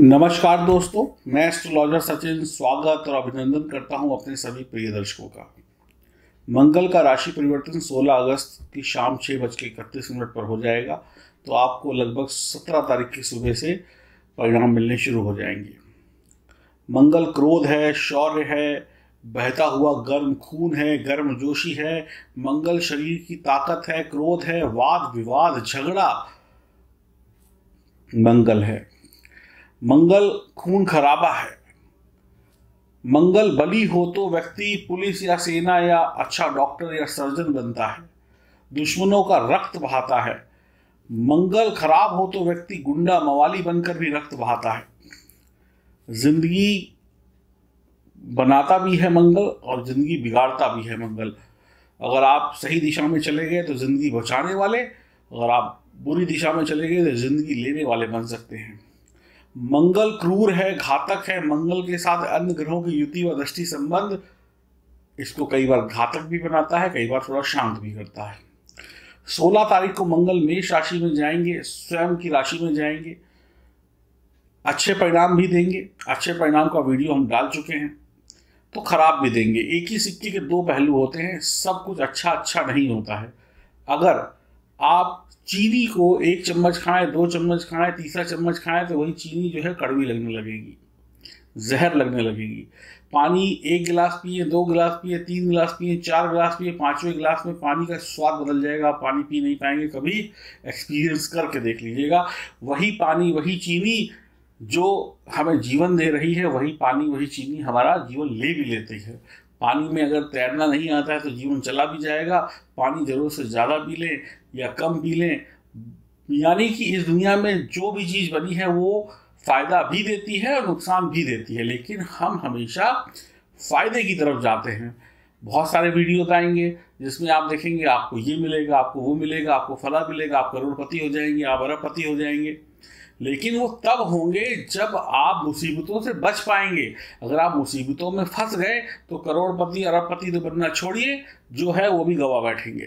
नमस्कार दोस्तों, मैं एस्ट्रोलॉजर सचिन स्वागत और अभिनंदन करता हूं अपने सभी प्रिय दर्शकों का। मंगल का राशि परिवर्तन 16 अगस्त की शाम 6:31 पर हो जाएगा, तो आपको लगभग 17 तारीख की सुबह से परिणाम मिलने शुरू हो जाएंगे। मंगल क्रोध है, शौर्य है, बहता हुआ गर्म खून है, गर्म जोशी है। मंगल शरीर की ताकत है, क्रोध है, वाद विवाद झगड़ा मंगल है। मंगल खून खराबा है। मंगल बली हो तो व्यक्ति पुलिस या सेना या अच्छा डॉक्टर या सर्जन बनता है, दुश्मनों का रक्त बहाता है। मंगल खराब हो तो व्यक्ति गुंडा मवाली बनकर भी रक्त बहाता है। जिंदगी बनाता भी है मंगल और जिंदगी बिगाड़ता भी है मंगल। अगर आप सही दिशा में चले गए तो जिंदगी बचाने वाले, अगर आप बुरी दिशा में चले गए तो जिंदगी लेने वाले बन सकते हैं। मंगल क्रूर है, घातक है। मंगल के साथ अन्य ग्रहों की युति व दृष्टि संबंध इसको कई बार घातक भी बनाता है, कई बार थोड़ा शांत भी करता है। 16 तारीख को मंगल मेष राशि में जाएंगे, स्वयं की राशि में जाएंगे। अच्छे परिणाम भी देंगे। अच्छे परिणाम का वीडियो हम डाल चुके हैं, तो खराब भी देंगे। एक ही सिक्के के दो पहलू होते हैं। सब कुछ अच्छा नहीं होता है। अगर आप चीनी को 1 चम्मच खाएं, 2 चम्मच खाएं, तीसरा चम्मच खाएं, तो वही चीनी जो है कड़वी लगने लगेगी, जहर लगने लगेगी। पानी 1 गिलास पिए, 2 गिलास पिए, 3 गिलास पिए, 4 गिलास पिए, 5वें गिलास में पानी का स्वाद बदल जाएगा। आप पानी पी नहीं पाएंगे। कभी एक्सपीरियंस करके देख लीजिएगा। वही पानी, वही चीनी जो हमें जीवन दे रही है, वही पानी, वही चीनी हमारा जीवन ले भी लेती है। पानी में अगर तैरना नहीं आता है तो जीवन चला भी जाएगा। पानी जरूरत से ज़्यादा पी लें या कम पी लें, यानी कि इस दुनिया में जो भी चीज़ बनी है वो फ़ायदा भी देती है और नुकसान भी देती है, लेकिन हम हमेशा फ़ायदे की तरफ जाते हैं। बहुत सारे वीडियो आएंगे जिसमें आप देखेंगे आपको ये मिलेगा, आपको वो मिलेगा, आपको फला मिलेगा, आप करोड़पति हो जाएंगे, आप अरबपति हो जाएंगे, लेकिन वो तब होंगे जब आप मुसीबतों से बच पाएंगे। अगर आप मुसीबतों में फंस गए तो करोड़पति अरबपति तो बनना छोड़िए, जो है वो भी गवा बैठेंगे।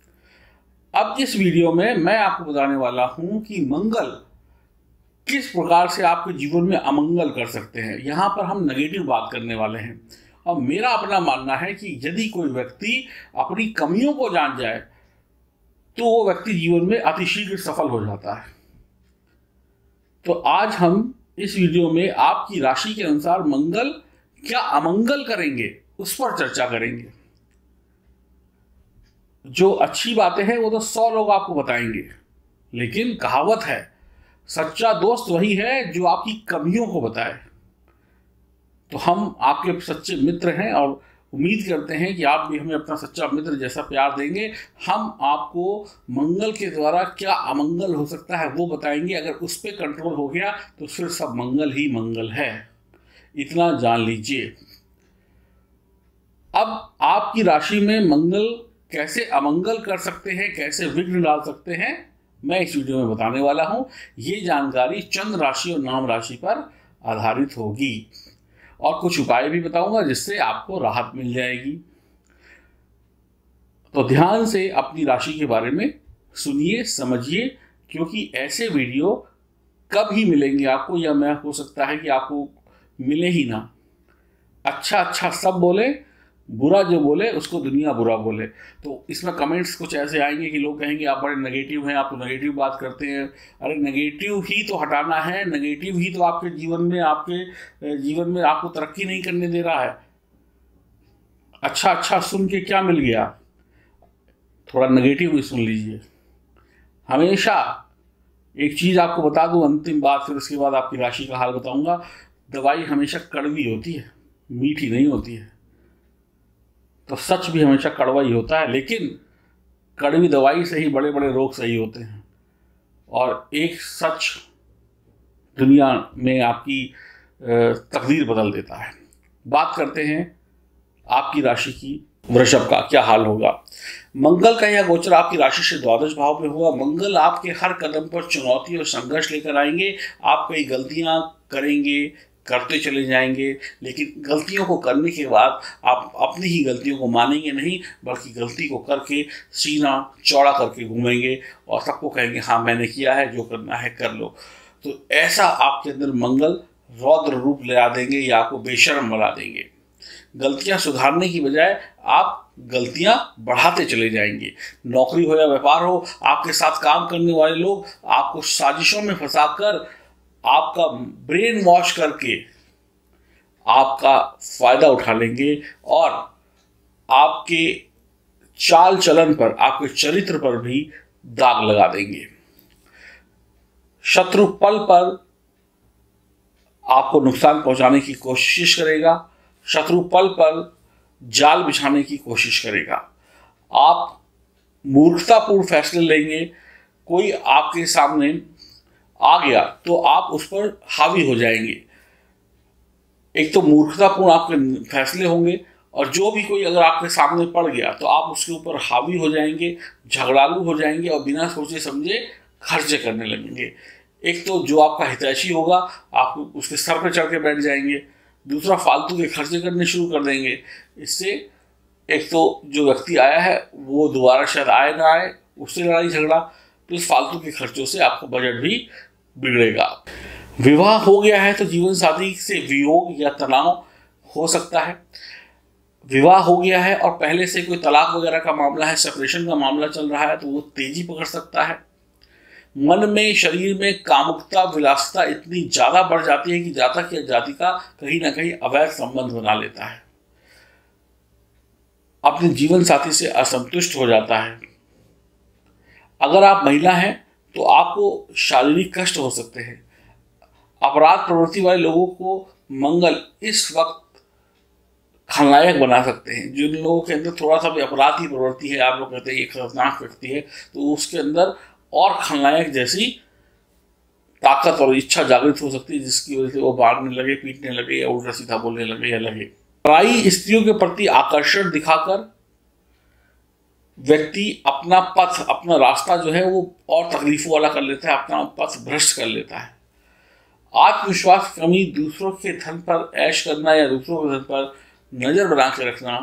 अब इस वीडियो में मैं आपको बताने वाला हूं कि मंगल किस प्रकार से आपके जीवन में अमंगल कर सकते हैं। यहां पर हम नेगेटिव बात करने वाले हैं। और मेरा अपना मानना है कि यदि कोई व्यक्ति अपनी कमियों को जान जाए तो वो व्यक्ति जीवन में अतिशीघ्र सफल हो जाता है। तो आज हम इस वीडियो में आपकी राशि के अनुसार मंगल क्या अमंगल करेंगे उस पर चर्चा करेंगे। जो अच्छी बातें हैं वो तो 100 लोग आपको बताएंगे, लेकिन कहावत है, सच्चा दोस्त वही है जो आपकी कमियों को बताए। तो हम आपके सच्चे मित्र हैं और उम्मीद करते हैं कि आप भी हमें अपना सच्चा मित्र जैसा प्यार देंगे। हम आपको मंगल के द्वारा क्या अमंगल हो सकता है वो बताएंगे। अगर उस पर कंट्रोल हो गया तो फिर सब मंगल ही मंगल है, इतना जान लीजिए। अब आपकी राशि में मंगल कैसे अमंगल कर सकते हैं, कैसे विघ्न डाल सकते हैं, मैं इस वीडियो में बताने वाला हूं। ये जानकारी चंद्र राशि और नाम राशि पर आधारित होगी और कुछ उपाय भी बताऊंगा जिससे आपको राहत मिल जाएगी। तो ध्यान से अपनी राशि के बारे में सुनिए, समझिए, क्योंकि ऐसे वीडियो कब ही मिलेंगे आपको, या मैं हो सकता है कि आपको मिले ही ना। अच्छा सब बोले, बुरा जो बोले उसको दुनिया बुरा बोले। तो इसमें कमेंट्स कुछ ऐसे आएंगे कि लोग कहेंगे आप बड़े नेगेटिव हैं, आप तो नेगेटिव बात करते हैं। अरे नेगेटिव ही तो हटाना है, नेगेटिव ही तो आपके जीवन में आपको तरक्की नहीं करने दे रहा है। अच्छा सुन के क्या मिल गया, थोड़ा नेगेटिव भी सुन लीजिए। हमेशा एक चीज़ आपको बता दूं, अंतिम बात, फिर उसके बाद आपकी राशि का हाल बताऊंगा। दवाई हमेशा कड़वी होती है, मीठी नहीं होती है। तो सच भी हमेशा कड़वा ही होता है, लेकिन कड़वी दवाई से ही बड़े बड़े रोग सही होते हैं। और एक सच दुनिया में आपकी तकदीर बदल देता है। बात करते हैं आपकी राशि की। वृषभ का क्या हाल होगा। मंगल का यह गोचर आपकी राशि से द्वादश भाव में हुआ। मंगल आपके हर कदम पर चुनौती और संघर्ष लेकर आएंगे। आप कई गलतियां करेंगे, करते चले जाएंगे, लेकिन गलतियों को करने के बाद आप अपनी ही गलतियों को मानेंगे नहीं, बल्कि गलती को करके सीना चौड़ा करके घूमेंगे और सबको कहेंगे हाँ मैंने किया है, जो करना है कर लो। तो ऐसा आपके अंदर मंगल रौद्र रूप ला देंगे या आपको बेशर्म बना देंगे। गलतियां सुधारने की बजाय आप गलतियां बढ़ाते चले जाएंगे। नौकरी हो या व्यापार हो, आपके साथ काम करने वाले लोग आपको साजिशों में फंसाकर, आपका ब्रेन वॉश करके आपका फायदा उठा लेंगे और आपके चाल चलन पर, आपके चरित्र पर भी दाग लगा देंगे। शत्रु पल पर आपको नुकसान पहुंचाने की कोशिश करेगा, शत्रु पल पर जाल बिछाने की कोशिश करेगा। आप मूर्खतापूर्ण फैसले लेंगे, कोई आपके सामने आ गया तो आप उस पर हावी हो जाएंगे। एक तो मूर्खतापूर्ण आपके फैसले होंगे, और जो भी कोई अगर आपके सामने पड़ गया तो आप उसके ऊपर हावी हो जाएंगे, झगड़ालू हो जाएंगे और बिना सोचे समझे खर्चे करने लगेंगे। एक तो जो आपका हितैषी होगा आप उसके सर पे चढ़ के बैठ जाएंगे, दूसरा फालतू के खर्चे करने शुरू कर देंगे। इससे एक तो जो व्यक्ति आया है वो दोबारा शायद आए ना आए, उससे लड़ाई झगड़ा, प्लस फालतू के खर्चों से आपका बजट भी बिगड़ेगा। विवाह हो गया है तो जीवन साथी से वियोग या तनाव हो सकता है। विवाह हो गया है और पहले से कोई तलाक वगैरह का मामला है, सेपरेशन का मामला चल रहा है, तो वो तेजी पकड़ सकता है। मन में, शरीर में कामुकता, विलासिता इतनी ज्यादा बढ़ जाती है कि जातक या जातिका कहीं ना कहीं अवैध संबंध बना लेता है, अपने जीवन साथी से असंतुष्ट हो जाता है। अगर आप महिला हैं तो आपको शारीरिक कष्ट हो सकते हैं। अपराध प्रवृत्ति वाले लोगों को मंगल इस वक्त खलनायक बना सकते हैं। जिन लोगों के अंदर थोड़ा सा भी अपराध की प्रवृत्ति है, आप लोग कहते हैं ये खतरनाक व्यक्ति है, तो उसके अंदर और खलनायक जैसी ताकत और इच्छा जागृत हो सकती है, जिसकी वजह से वो मारने लगे, पीटने लगे या उल्टा सीधा बोलने लगे या लगे। पराई स्त्रियों के प्रति आकर्षण दिखाकर व्यक्ति अपना पथ, अपना रास्ता जो है वो और तकलीफों वाला कर लेता है, अपना पथ भ्रष्ट कर लेता है। आत्मविश्वास कमी, दूसरों के धन पर ऐश करना या दूसरों के धन पर नजर बना के रखना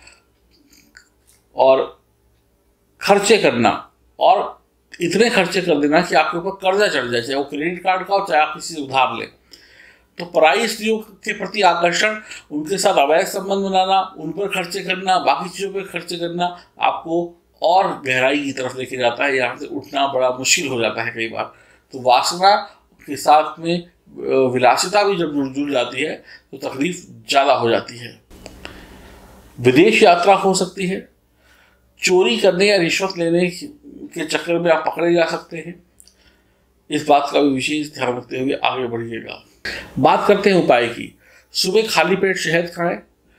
और खर्चे करना, और इतने खर्चे कर देना कि आपके ऊपर कर्जा चढ़ जाए, चाहे वो क्रेडिट कार्ड का हो चाहे आप किसी से उधार लें। तो पराई स्त्रियों के प्रति आकर्षण, उनके साथ अवैध संबंध बनाना, उन पर खर्चे करना, बाकी चीज़ों पर खर्चे करना आपको और गहराई की तरफ लेके जाता है। यहाँ से उठना बड़ा मुश्किल हो जाता है कई बार। तो वासना के साथ में विलासिता भी जब जुड़ जाती है तो तकलीफ ज़्यादा हो जाती है। विदेश यात्रा हो सकती है। चोरी करने या रिश्वत लेने के चक्कर में आप पकड़े जा सकते हैं। इस बात का भी विशेष ध्यान रखते हुए आगे बढ़िएगा। बात करते हैं उपाय की। सुबह खाली पेट शहद खाएं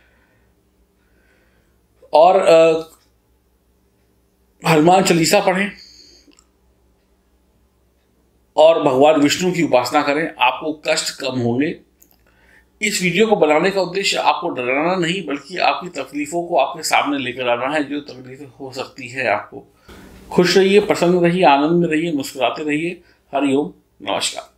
और हनुमान चालीसा पढ़ें और भगवान विष्णु की उपासना करें, आपको कष्ट कम होंगे। इस वीडियो को बनाने का उद्देश्य आपको डराना नहीं, बल्कि आपकी तकलीफों को आपके सामने लेकर आना है, जो तकलीफें हो सकती है आपको। खुश रहिए, प्रसन्न रहिए, आनंद में रहिए, मुस्कुराते रहिए। हरिओम, नमस्कार।